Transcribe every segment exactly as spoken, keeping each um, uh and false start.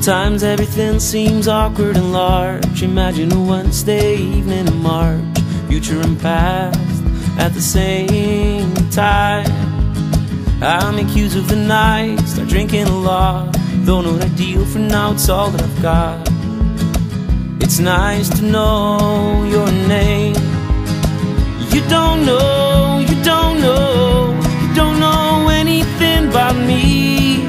Sometimes everything seems awkward and large. Imagine a Wednesday evening in March, future and past at the same time. I make use of the night, start drinking a lot. Don't know the deal for now, it's all that I've got. It's nice to know your name. You don't know, you don't know, you don't know anything about me.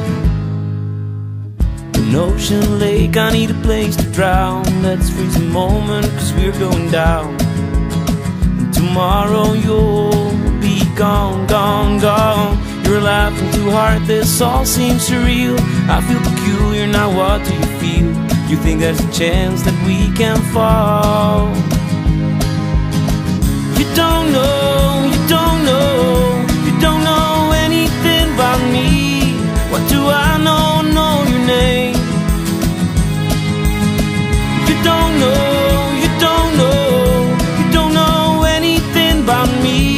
An ocean lake, I need a place to drown. Let's freeze a moment, cause we're going down. And tomorrow you'll be gone, gone, gone. You're laughing too hard, this all seems surreal. I feel peculiar, now what do you feel? You think there's a chance that we can fall? You don't know, you don't know, you don't know anything about me. What do I know, know your name? You don't know, you don't know, you don't know anything about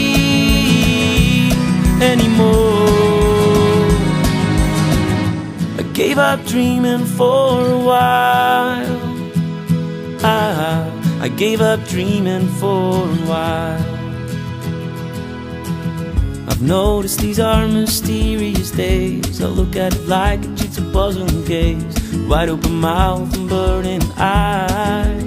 me anymore. I gave up dreaming for a while. I, I gave up dreaming for a while. I've noticed these are mysterious days. I look at it like a jigsaw puzzle and gaze, wide open mouth and burning eyes.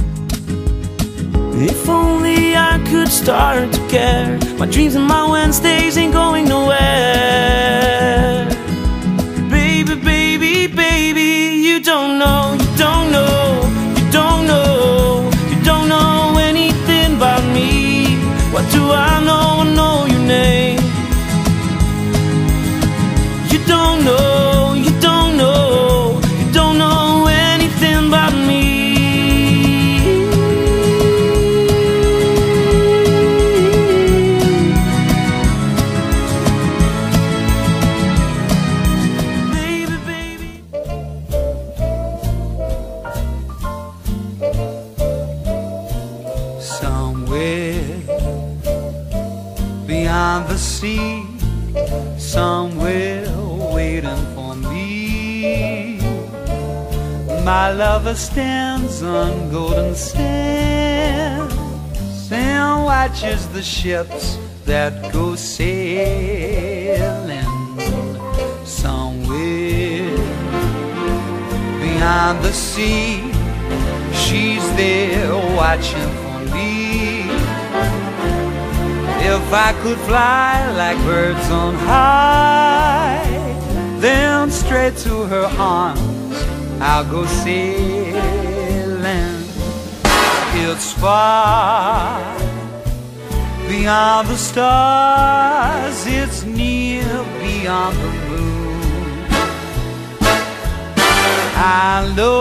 If only I could start to care. My dreams and my Wednesdays ain't going nowhere. Baby, baby, baby, you don't know, you don't know, you don't know, you don't know anything about me. What do I know? I know your name. You don't know, you don't know, you don't know anything about me. Baby, baby. Somewhere beyond the sea, somewhere waiting for me, my lover stands on golden sands and watches the ships that go sailing. Somewhere beyond the sea, she's there watching for me. If I could fly like birds on high, then straight to her arms I'll go sailing. It's far beyond the stars, it's near beyond the moon. I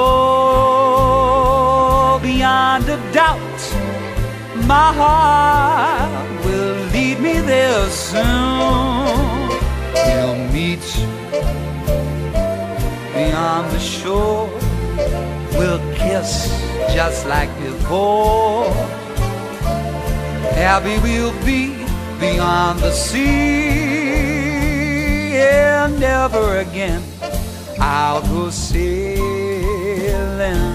know beyond a doubt my heart will lead me there soon. We'll meet beyond the shore, we'll kiss just like before. Happy we'll be beyond the sea, and never again I'll go sailing.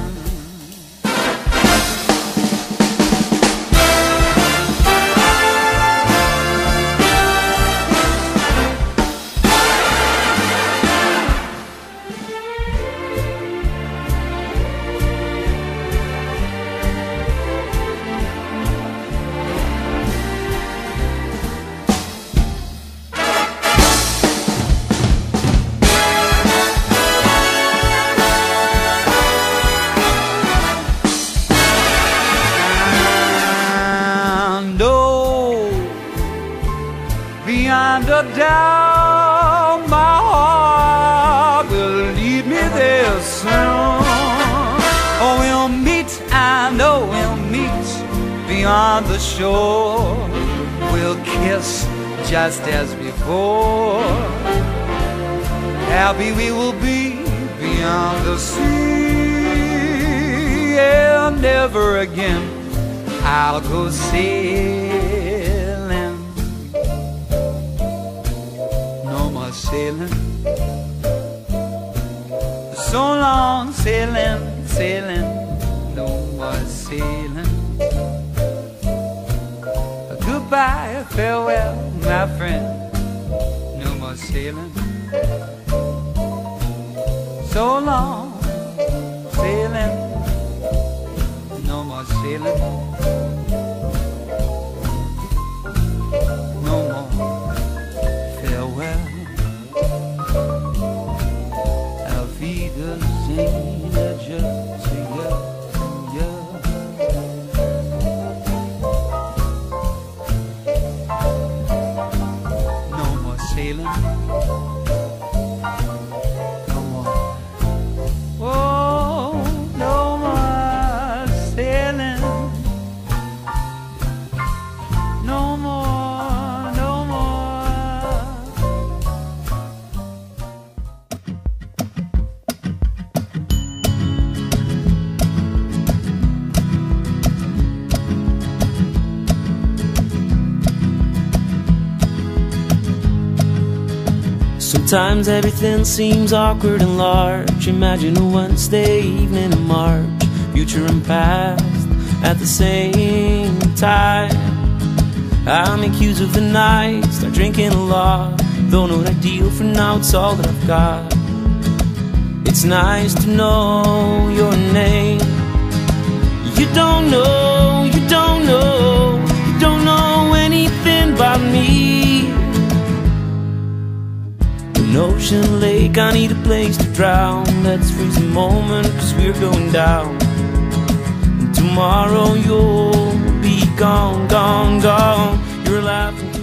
Beyond a doubt, my heart will lead me there soon. Oh, we'll meet, I know we'll meet beyond the shore. We'll kiss just as before. Happy we will be beyond the sea, and never again I'll go sailing. sailing, So long sailing, sailing, no more sailing. Goodbye, farewell, my friend, no more sailing. So long sailing, no more sailing. No more farewell. Auf Wiedersehen, just a year, year. No more sailing. No more. Oh, no more sailing. No more, no more. Sometimes everything seems awkward and large. Imagine a Wednesday evening in March, future and past at the same time. I make use of the night, start drinking a lot. Though not ideal for now, it's all that I've got. It's nice to know your name. You don't know, you don't know, you don't know anything about me. An ocean lake, I need a place to drown. Let's freeze a moment, cause we're going down. And tomorrow you'll be gone, gone, gone. You're laughing